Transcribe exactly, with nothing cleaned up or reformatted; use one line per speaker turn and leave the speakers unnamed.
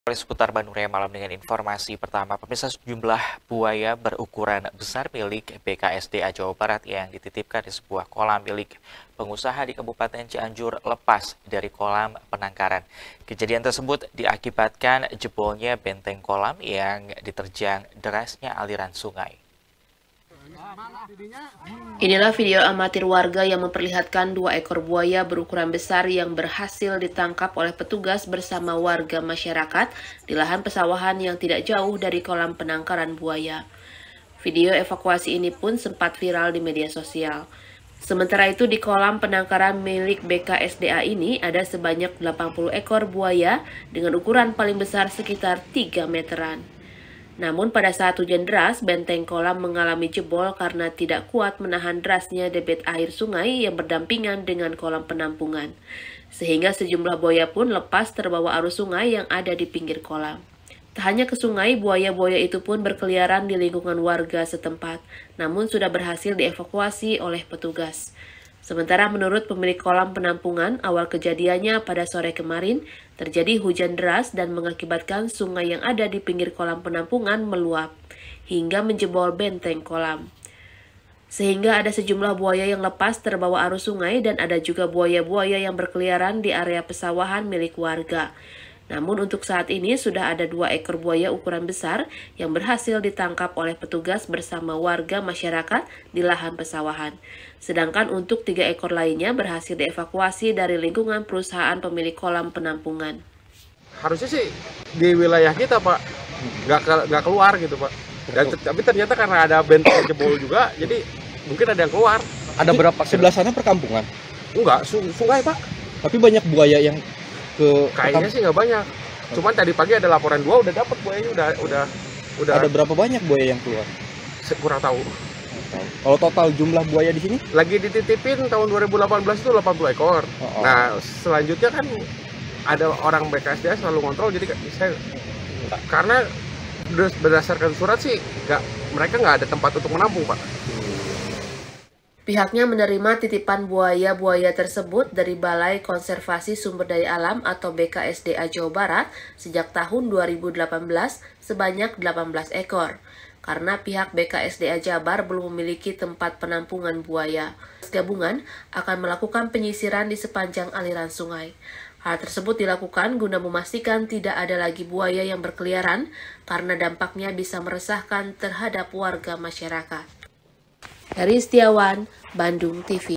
Seputar Bandung Raya malam dengan informasi pertama, pemirsa, sejumlah buaya berukuran besar milik B K S D A Jawa Barat yang dititipkan di sebuah kolam milik pengusaha di Kabupaten Cianjur lepas dari kolam penangkaran. Kejadian tersebut diakibatkan jebolnya benteng kolam yang diterjang derasnya aliran sungai.
Inilah video amatir warga yang memperlihatkan dua ekor buaya berukuran besar yang berhasil ditangkap oleh petugas bersama warga masyarakat di lahan pesawahan yang tidak jauh dari kolam penangkaran buaya. Video evakuasi ini pun sempat viral di media sosial. Sementara itu di kolam penangkaran milik B K S D A ini ada sebanyak delapan puluh ekor buaya dengan ukuran paling besar sekitar tiga meteran. Namun pada saat hujan deras, benteng kolam mengalami jebol karena tidak kuat menahan derasnya debit air sungai yang berdampingan dengan kolam penampungan. Sehingga sejumlah buaya pun lepas terbawa arus sungai yang ada di pinggir kolam. Tak hanya ke sungai, buaya-buaya itu pun berkeliaran di lingkungan warga setempat, namun sudah berhasil dievakuasi oleh petugas. Sementara menurut pemilik kolam penampungan, awal kejadiannya pada sore kemarin terjadi hujan deras dan mengakibatkan sungai yang ada di pinggir kolam penampungan meluap hingga menjebol benteng kolam. Sehingga ada sejumlah buaya yang lepas terbawa arus sungai dan ada juga buaya-buaya yang berkeliaran di area pesawahan milik warga. Namun untuk saat ini sudah ada dua ekor buaya ukuran besar yang berhasil ditangkap oleh petugas bersama warga masyarakat di lahan pesawahan. Sedangkan untuk tiga ekor lainnya berhasil dievakuasi dari lingkungan perusahaan pemilik kolam penampungan.
Harusnya sih di wilayah kita, Pak, nggak ke, nggak keluar gitu, Pak. Dan, tapi ternyata karena ada benteng jebol juga, jadi mungkin ada yang keluar.
Ada berapa? Sebelah sana perkampungan?
Enggak, sungai, Pak.
Tapi banyak buaya yang ke
kayaknya sih nggak banyak. Cuman tadi pagi ada laporan dua udah dapat buayanya, udah udah udah.
Ada berapa banyak buaya yang keluar?
Kurang tahu.
Kalau total jumlah buaya di sini?
Lagi dititipin tahun dua ribu delapan belas itu delapan puluh ekor. Oh, oh. Nah, selanjutnya kan ada orang B K S D A selalu kontrol, jadi saya karena berdasarkan surat sih nggak, mereka nggak ada tempat untuk menampung, Pak.
Pihaknya menerima titipan buaya-buaya tersebut dari Balai Konservasi Sumber Daya Alam atau B K S D A Jawa Barat sejak tahun dua ribu delapan belas sebanyak delapan belas ekor. Karena pihak B K S D A Jabar belum memiliki tempat penampungan buaya. Gabungan akan melakukan penyisiran di sepanjang aliran sungai. Hal tersebut dilakukan guna memastikan tidak ada lagi buaya yang berkeliaran karena dampaknya bisa meresahkan terhadap warga masyarakat. Heri Setiawan, Bandung T V.